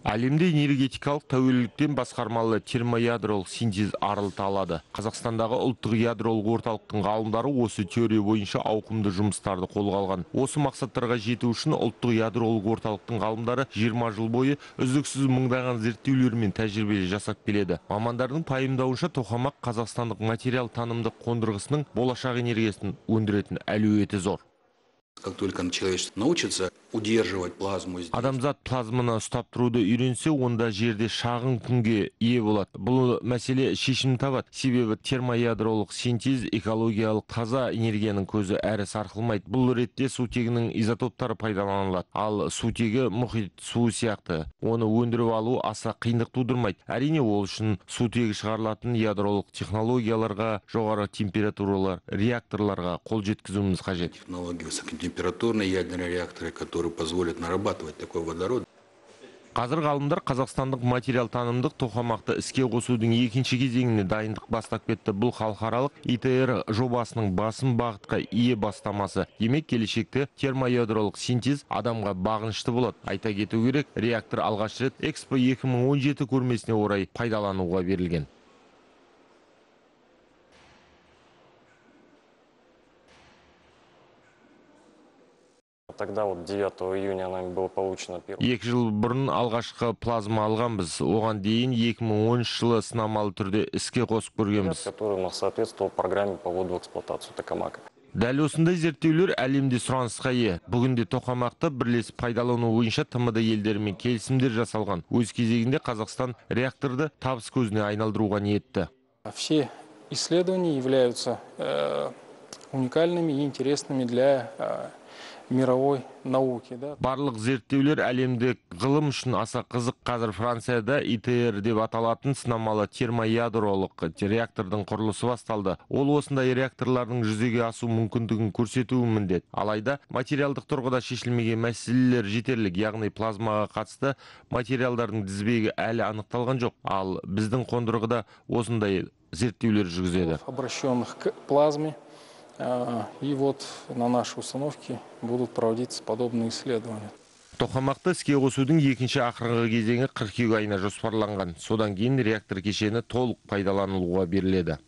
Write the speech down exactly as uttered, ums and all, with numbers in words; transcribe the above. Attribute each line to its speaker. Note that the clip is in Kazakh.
Speaker 1: Әлемде энергетикалық тәуелділіктен басқармалы термоядролық синтез арылталады. Қазақстандағы ұлттық ядролық орталықтың ғалымдары осы теория бойынша ауқымды жұмыстарды қолға алған. Осы мақсаттарға жету үшін ұлттық ядролық орталықтың ғалымдары жиырма жыл бойы үздіксіз мыңдаған зерттеулер мен тәжірибе жасап келеді. Мамандардың пайымдауынша тоқамақ қазақстандық материал танымдық қондырғысының болашақ энергиясын өндіретін әлеуеті зор.
Speaker 2: Как только человечество научится удерживать плазму здесь.
Speaker 1: Адамзат плазманы ұстап тұруды үйренсе, онда жерде шағын күнге ие болады. Бұл мәселе шешім табады. Себебі термоядролық синтез экологиялық таза энергияның көзі әрі сарқылмайды. Бұл ретте сутегінің изотоптары пайдаланылады. Ал сутегі мұхит суы сияқты. Оны өндіріп алу аса қиындық тудырмайды. Әрине ол үшін сутегі шығарылатын ядролық технологияларға, жоғары температуралар, реакторларға қол жеткізуіміз қажет.
Speaker 2: Технологии высокотемпературные ядерные реакторы, которые позволят нарабатывать такой водород.
Speaker 1: Қазір ғалымдар қазақстандық материал танымдық тоқамақты іске қосудың екінші кезеңіне дайындық бастап кетті. Бұл халықаралық и тэ эр жобасының басым бағытқа ие бастамасы. Демек, келешекте термоядролық синтез адамға бағынышты болады. Айта кету керек, реактор алғаш рет Экспо екі мың он жеті көрмесіне орай пайдалануға берілген.
Speaker 3: Тогда вот девятого июня нами было получено первое.
Speaker 1: Екі жыл бұрын алғашқы плазма алғанбыз. Оған дейін екі мың оныншы жылы сынамалы түрде іске қосып көргенбіз.
Speaker 3: Который соответствовал программе по вводу в эксплуатацию токамака.
Speaker 1: Дәл осындай зерттеулер әлемде сұранысқа ие. Бүгінде тоқамақты бірлесіп пайдалану бойынша тэ эм дэ елдерімен келісімдер жасалған. Өз кезегінде Қазақстан реакторды табыс көзіне айналдыруға ниетті.
Speaker 4: Все исследования являются э, уникальными и интересными для э, мировой науки. Да?
Speaker 1: Барлық зерттеулер әлемдік ғылым үшін аса қызық. Қазір Францияда и тэ эр деп аталатын сынамалы термоядролық реактордың құрылысы басталды. Ол осындай реакторлардың жүзеге асу мүмкіндігін көрсетуі міндет. Алайда материалдық тұрғыда шешілмеген мәселелер жетерлік, яғни плазмаға қатысты материалдардың тізбегі әлі анықталған жоқ. Ал біздің қондырғыда осындай зерттеулер жүргізеді.
Speaker 4: Обращенных к плазме. И вот на нашей установке будут проводиться подобные исследования.
Speaker 1: Тоқамақты іске қосудың екінші ақырғы кезеңі қыркүйек айына жоспарланған. Содан кейін реактор кешені толық пайдаланылуға беріледі.